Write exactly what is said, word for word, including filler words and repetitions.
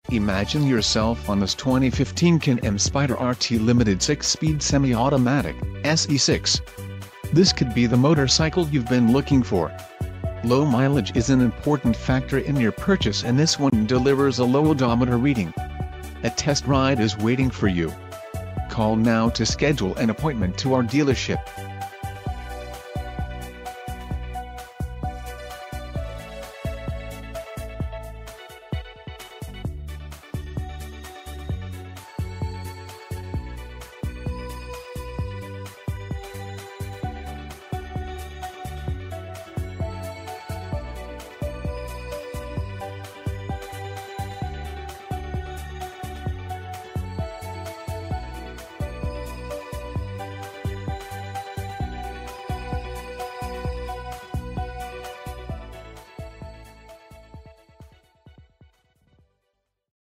Imagine yourself on this twenty fifteen Can-Am Spyder R T Limited six-speed semi-automatic, S E six. This could be the motorcycle you've been looking for. Low mileage is an important factor in your purchase, and this one delivers a low odometer reading. A test ride is waiting for you. Call now to schedule an appointment to our dealership.